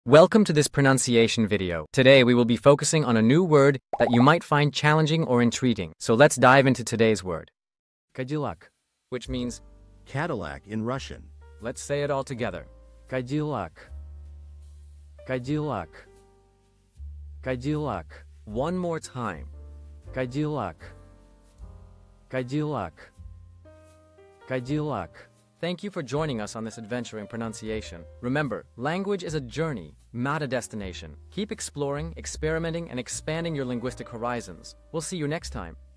Welcome to this pronunciation video. Today we will be focusing on a new word that you might find challenging or intriguing. So let's dive into today's word. Cadillac, which means Cadillac in Russian. let's say it all together. Cadillac. Cadillac. Cadillac. One more time. Cadillac. Cadillac. Cadillac. Thank you for joining us on this adventure in pronunciation. Remember, language is a journey, not a destination. Keep exploring, experimenting, and expanding your linguistic horizons. We'll see you next time.